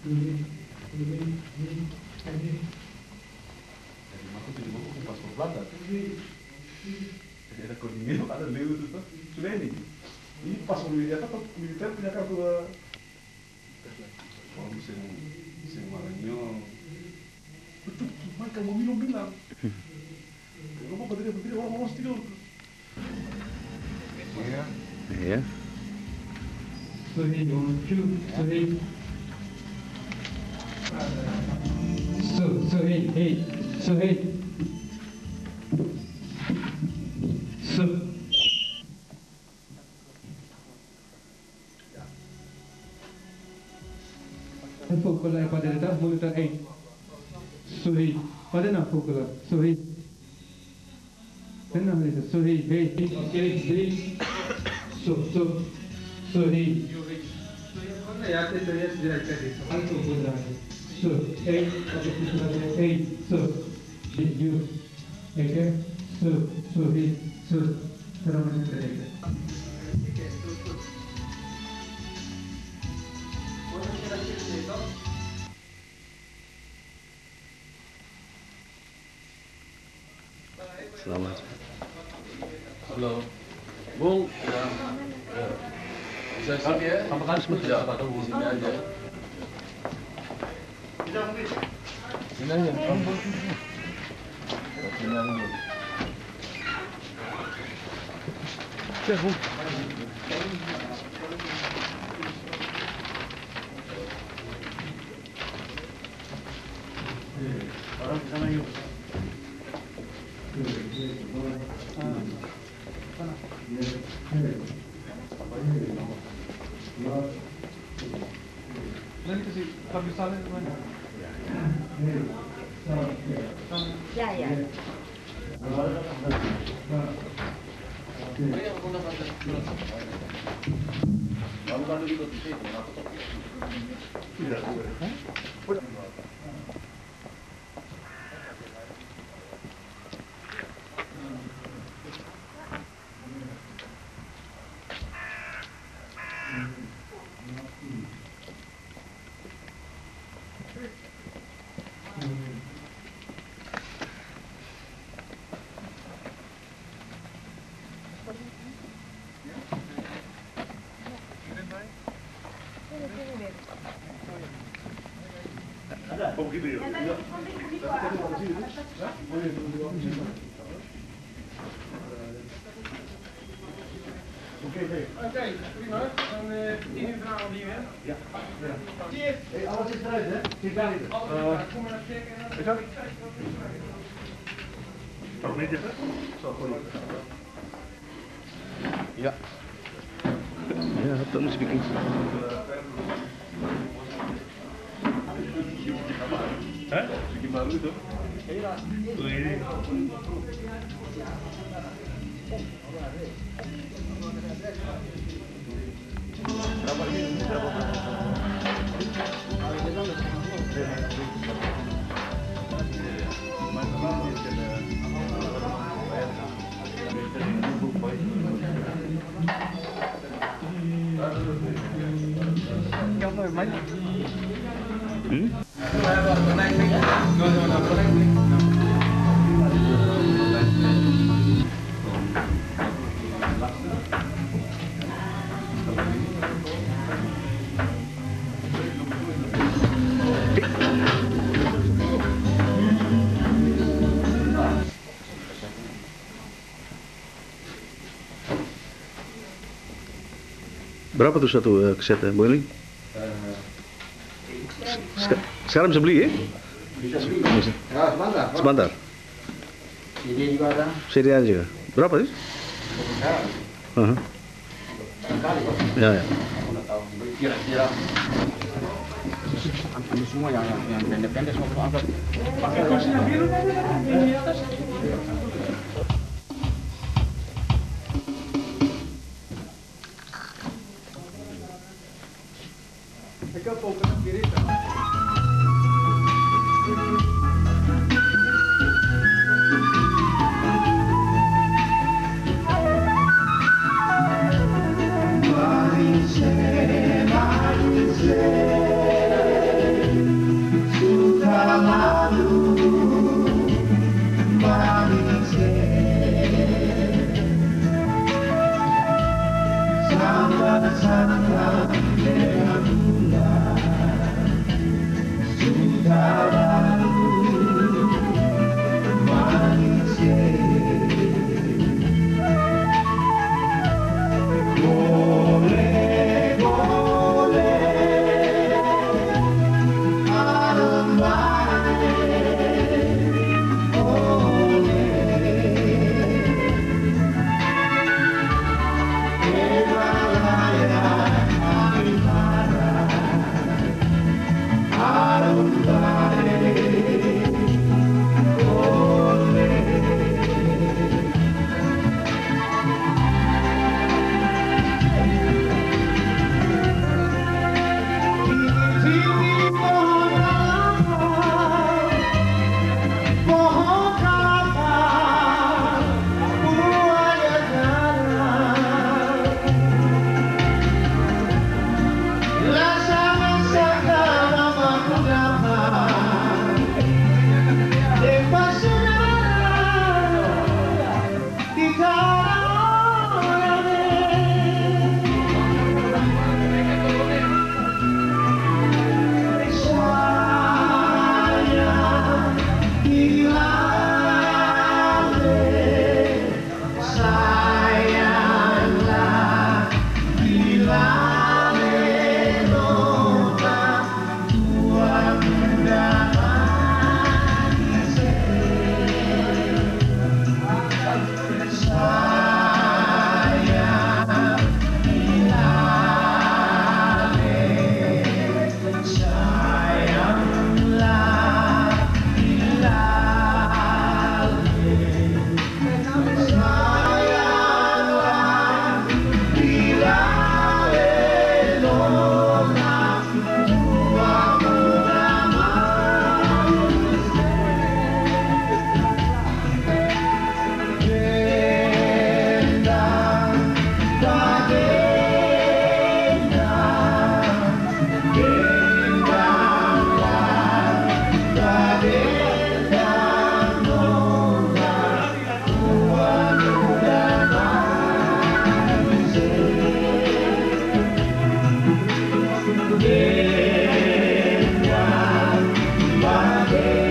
aku tuh juga aku paspor Belanda. Jadi ada koordinir, ada Leo itu tuh, sudah ini. Ini paspor militer atau militer punya kartu oh, mesin Maranhão. Betul, mereka mau minum bilang. Kalau mau berdiri orang mau tidur. Iya. Iya. Suhi, Suhi. Suhi, hey, Suhi. Fukula pada letak monitor 8. Suhi. Pada nak fukula. Suhi. Tenang ni Suhi. Hey. Okay. Hey. Suhi. Ya, te estoy directamente. Alto putra. Hey. Hey. You. Okay. Suhi. Terus directamente. Selamat. Halo, Bung. Bisa sini ya? Apakah sebentar? Ya, di sini aja. Sini aja. Sini aja. Jauh. Orang di sana yuk. Nanti kasih tapi salin mana? Ya, ya. Oh begitu ya? Oke, prima. Dan 10 uur vanavond hier, hè? Ja. Hey, alles is eruit, hè? Kijk daar niet. Kom maar naar het kijken. Zal ik niet zeggen? Zal ik gewoon Ya. Ya, betul mesti bikin. Hah? Bikin baru itu? Tuh ini. Berapa ini? Berapa? Berapa tuh satu kesetnya, Bu Eli? Sekarang bisa beli ya? Bisa. Ya, Sebentar. CD juga ada. CD aja. Berapa sih? Ya, ya. Kira-kira ambil semua yang pendek-pendek semua angkat. Pakai kursinya biru di atas. Daqui a pouco, na direita. sangka dengan bulan sudah lalu manis boleh adem baik Gendang, bagai